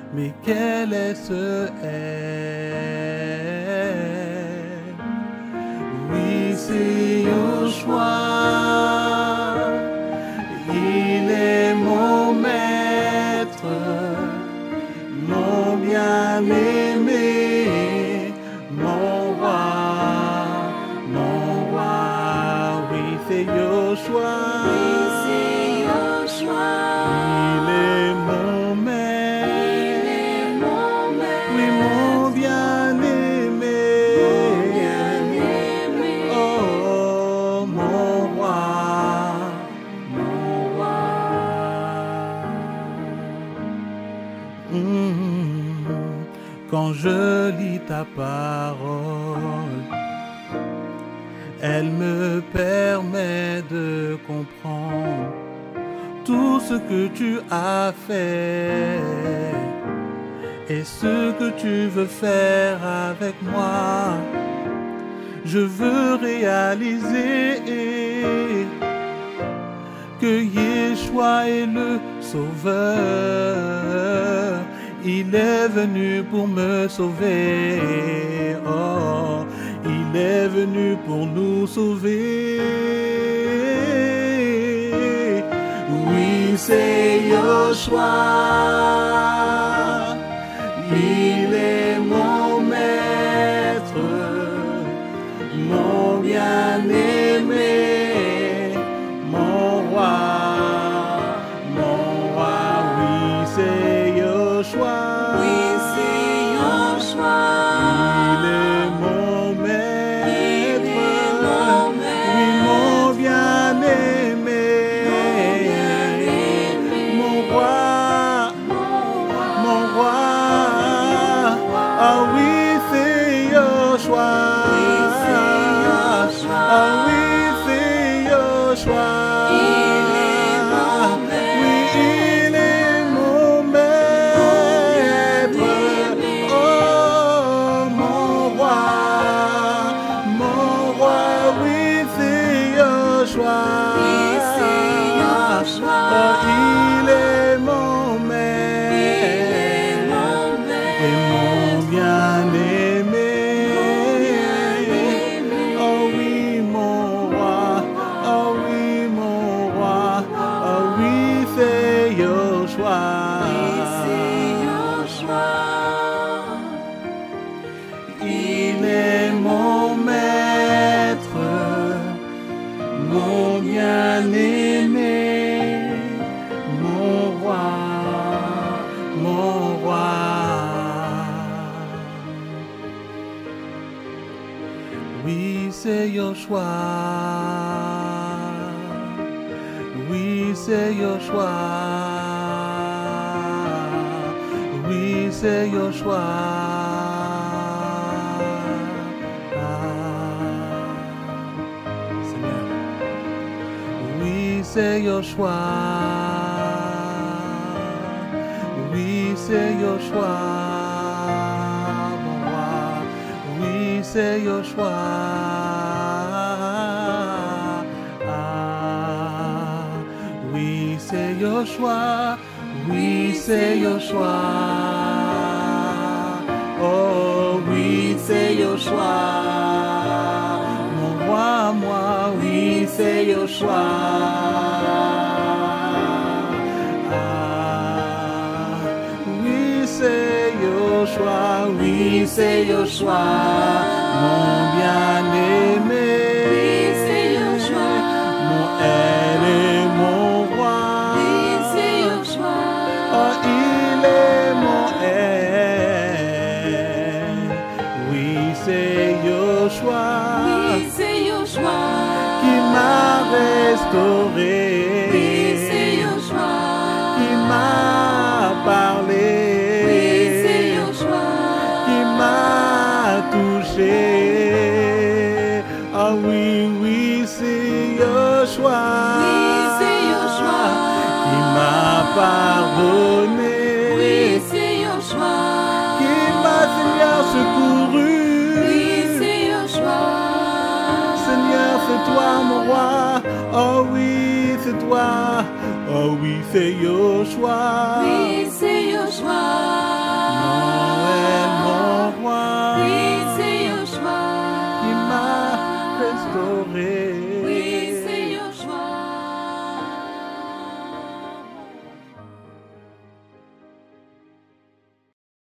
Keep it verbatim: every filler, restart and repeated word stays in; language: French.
mais quel est ce elle? Oui, c'est Yoshua, il est mon maître, mon bien-aimé, mon roi, mon roi. Oui, c'est Yoshua. Quand je lis ta parole, elle me permet de comprendre tout ce que tu as fait et ce que tu veux faire avec moi. Je veux réaliser que Yeshua est le Sauveur. Il est venu pour me sauver. Oh, il est venu pour nous sauver. Oui, c'est Yoshua. Il est mon maître, mon bien-aimé, mon roi, mon roi. Oui, c'est Yoshua. Oui, c'est Yoshua. Il est mon maître. Il est mon maître. Oui, mon bien-aimé. Mon roi. Mon roi. Ah oui, c'est Yoshua. Oui, c'est Yoshua. Ah oui, c'est Yoshua. Il est mon maître, mon bien-aimé, mon roi, mon roi. Oui, c'est Yoshua. Oui, c'est Yoshua. Oui, c'est Yoshua. C'est Yoshua, oui c'est Yoshua, mon roi, oui c'est Yoshua, ah, oui c'est Yoshua, oui c'est Yoshua, oh oui c'est Yoshua, mon roi, moi, oui c'est Yoshua. Oui, c'est Yoshua, mon bien-aimé. Oui, c'est Yoshua, mon elle est mon roi. Oui, c'est Yoshua, oh, il est mon elle. Oui, c'est Yoshua, oui, c'est Yoshua, qui m'a restauré. Oui, c'est Yoshua, qui m'a parlé. Ah oui, oui, c'est Yoshua, oui, c'est Yoshua, qui m'a pardonné, oui, c'est Yoshua, qui m'a, Seigneur, secouru, oui, c'est Yoshua, Seigneur, c'est toi mon roi, oh oui, c'est toi, oh oui, c'est Yoshua, oui, c'est Yoshua. adorer. Oui,